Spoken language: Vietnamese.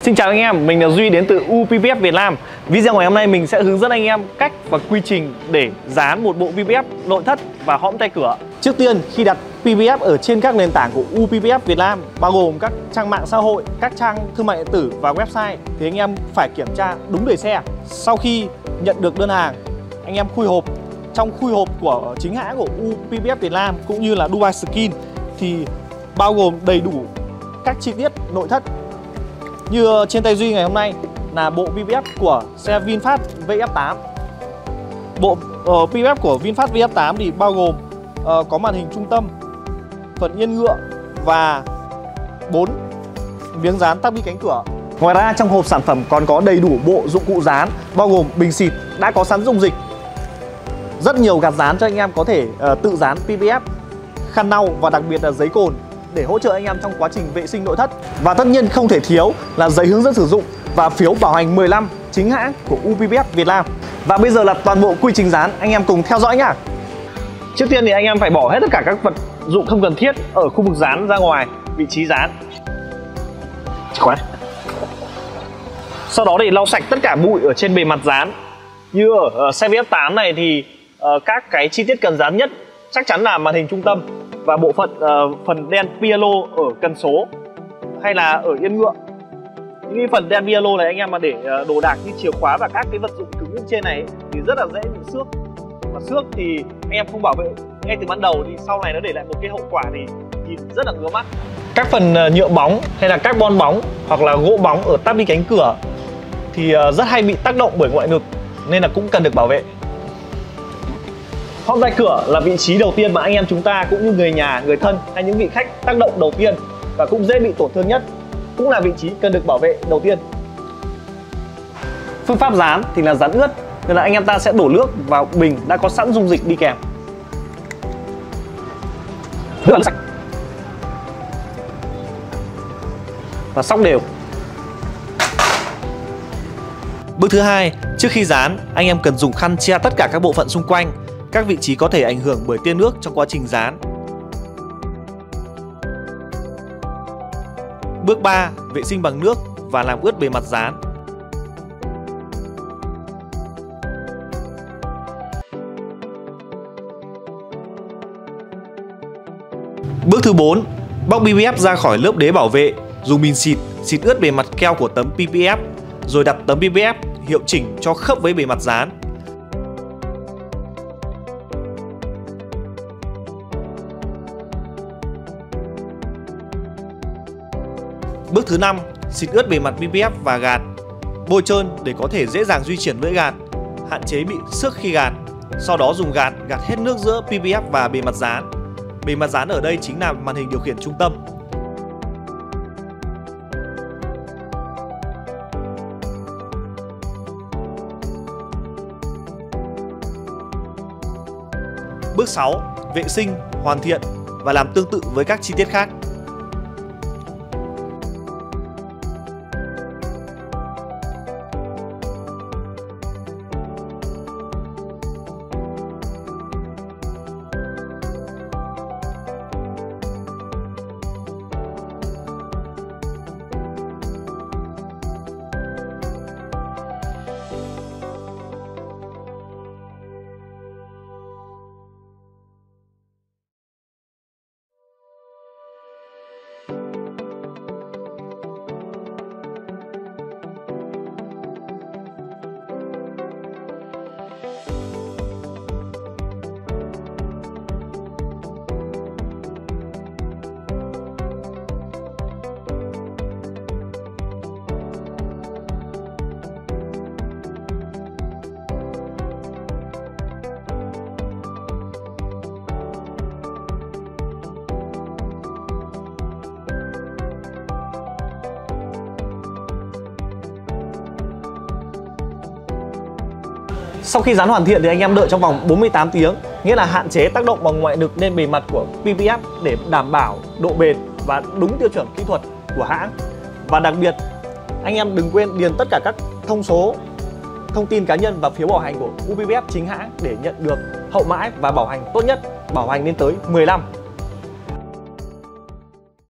Xin chào anh em, mình là Duy đến từ UPVF Việt Nam. Video ngày hôm nay mình sẽ hướng dẫn anh em cách và quy trình để dán một bộ PVF nội thất và hõm tay cửa. Trước tiên, khi đặt PVF ở trên các nền tảng của UPVF Việt Nam, bao gồm các trang mạng xã hội, các trang thương mại điện tử và website, thì anh em phải kiểm tra đúng đời xe. Sau khi nhận được đơn hàng, anh em khui hộp. Trong khui hộp của chính hãng của UPVF Việt Nam cũng như là Dubai Skin thì bao gồm đầy đủ các chi tiết nội thất. Như trên tay Duy ngày hôm nay là bộ PVF của xe VinFast VF8. Bộ PVF của VinFast VF8 thì bao gồm có màn hình trung tâm, phần yên ngựa và 4 miếng dán tắp bi cánh cửa. Ngoài ra trong hộp sản phẩm còn có đầy đủ bộ dụng cụ dán, bao gồm bình xịt đã có sẵn dung dịch, rất nhiều gạt dán cho anh em có thể tự dán PVF, khăn lau và đặc biệt là giấy cồn để hỗ trợ anh em trong quá trình vệ sinh nội thất. Và tất nhiên không thể thiếu là giấy hướng dẫn sử dụng và phiếu bảo hành 10 năm chính hãng của UPVF Việt Nam. Và bây giờ là toàn bộ quy trình dán, anh em cùng theo dõi nhá. Trước tiên thì anh em phải bỏ hết tất cả các vật dụng không cần thiết ở khu vực dán ra ngoài vị trí dán. Sau đó thì lau sạch tất cả bụi ở trên bề mặt dán. Như ở xe VF8 này thì các cái chi tiết cần dán nhất chắc chắn là màn hình trung tâm và bộ phận phần đen pialo ở cần số hay là ở yên ngựa. Những cái phần đen pialo này anh em mà để đồ đạc như chìa khóa và các cái vật dụng cứng bên trên này thì rất là dễ bị xước. Và xước thì anh em không bảo vệ ngay từ ban đầu thì sau này nó để lại một cái hậu quả thì nhìn rất là ngứa mắt. Các phần nhựa bóng hay là carbon bóng hoặc là gỗ bóng ở tắp bi cánh cửa thì rất hay bị tác động bởi ngoại lực nên là cũng cần được bảo vệ. Hõm tay cửa là vị trí đầu tiên mà anh em chúng ta cũng như người nhà, người thân hay những vị khách tác động đầu tiên và cũng dễ bị tổn thương nhất, cũng là vị trí cần được bảo vệ đầu tiên. Phương pháp dán thì là dán ướt nên là anh em ta sẽ đổ nước vào bình đã có sẵn dung dịch đi kèm. Nước sạch và xóc đều. Bước thứ hai, trước khi dán, anh em cần dùng khăn che tất cả các bộ phận xung quanh, các vị trí có thể ảnh hưởng bởi tia nước trong quá trình dán. Bước 3, vệ sinh bằng nước và làm ướt bề mặt dán. Bước thứ 4, bóc PVF ra khỏi lớp đế bảo vệ, dùng bình xịt ướt bề mặt keo của tấm PVF, rồi đặt tấm PVF hiệu chỉnh cho khớp với bề mặt dán. Bước thứ 5, xịt ướt bề mặt PVF và gạt, bôi trơn để có thể dễ dàng di chuyển lưỡi gạt, hạn chế bị xước khi gạt. Sau đó dùng gạt gạt hết nước giữa PVF và bề mặt dán. Bề mặt dán ở đây chính là màn hình điều khiển trung tâm. Bước 6, vệ sinh, hoàn thiện và làm tương tự với các chi tiết khác. Sau khi dán hoàn thiện thì anh em đợi trong vòng 48 tiếng, nghĩa là hạn chế tác động bằng ngoại lực lên bề mặt của PVF để đảm bảo độ bền và đúng tiêu chuẩn kỹ thuật của hãng. Và đặc biệt, anh em đừng quên điền tất cả các thông số, thông tin cá nhân và phiếu bảo hành của UPVF chính hãng để nhận được hậu mãi và bảo hành tốt nhất, bảo hành lên tới 10 năm.